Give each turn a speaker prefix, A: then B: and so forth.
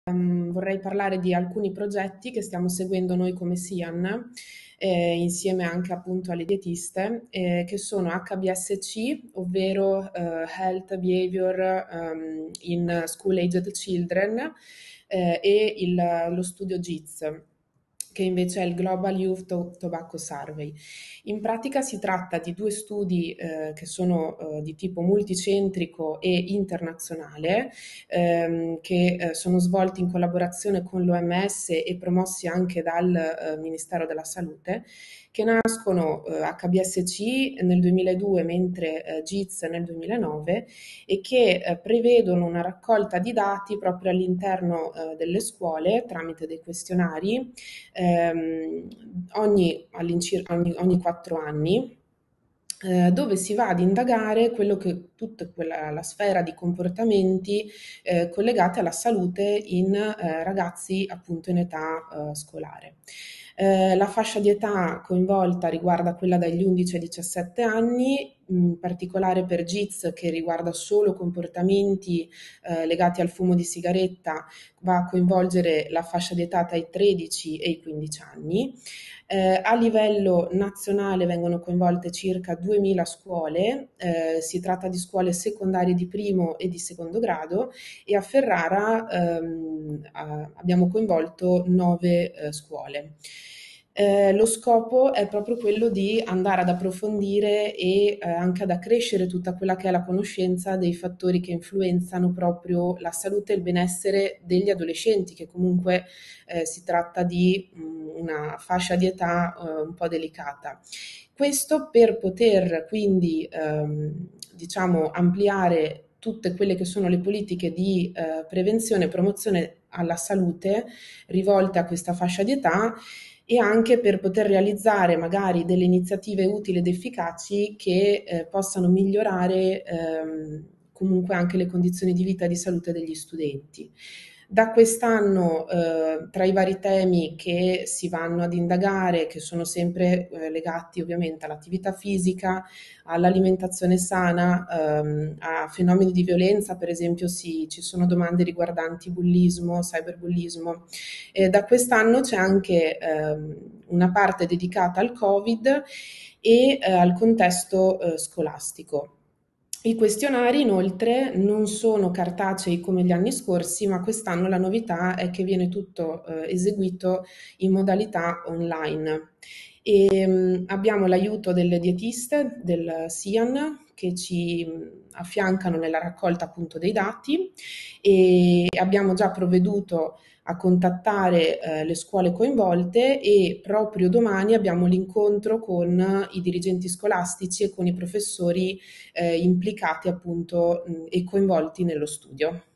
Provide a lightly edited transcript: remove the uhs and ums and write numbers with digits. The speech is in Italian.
A: Vorrei parlare di alcuni progetti che stiamo seguendo noi come SIAN, insieme anche appunto alle dietiste, che sono HBSC, ovvero Health Behavior in School Aged Children, lo studio GITS, che invece è il Global Youth Tobacco Survey. In pratica si tratta di due studi che sono di tipo multicentrico e internazionale, che sono svolti in collaborazione con l'OMS e promossi anche dal Ministero della Salute, che nascono HBSC nel 2002, mentre GITS nel 2009, e che prevedono una raccolta di dati proprio all'interno delle scuole tramite dei questionari ehm, ogni 4 anni, dove si va ad indagare tutta la sfera di comportamenti collegati alla salute in ragazzi appunto in età scolare. La fascia di età coinvolta riguarda quella dagli 11 ai 17 anni, in particolare per GITS, che riguarda solo comportamenti legati al fumo di sigaretta, va a coinvolgere la fascia di età tra i 13 e i 15 anni. A livello nazionale vengono coinvolte circa 2000 scuole, si tratta di scuole secondarie di primo e di secondo grado, e a Ferrara abbiamo coinvolto 9 scuole. Lo scopo è proprio quello di andare ad approfondire e anche ad accrescere tutta quella che è la conoscenza dei fattori che influenzano proprio la salute e il benessere degli adolescenti, che comunque si tratta di una fascia di età un po' delicata. Questo per poter quindi diciamo ampliare tutte quelle che sono le politiche di prevenzione e promozione alla salute rivolte a questa fascia di età, e anche per poter realizzare magari delle iniziative utili ed efficaci che possano migliorare comunque anche le condizioni di vita e di salute degli studenti. Da quest'anno, tra i vari temi che si vanno ad indagare, che sono sempre legati ovviamente all'attività fisica, all'alimentazione sana, a fenomeni di violenza, per esempio ci sono domande riguardanti bullismo, cyberbullismo. Da quest'anno c'è anche una parte dedicata al Covid e al contesto scolastico. I questionari inoltre non sono cartacei come gli anni scorsi, ma quest'anno la novità è che viene tutto eseguito in modalità online. Abbiamo l'aiuto delle dietiste del SIAN che ci affiancano nella raccolta appunto dei dati, e abbiamo già provveduto a contattare le scuole coinvolte, e proprio domani abbiamo l'incontro con i dirigenti scolastici e con i professori implicati appunto e coinvolti nello studio.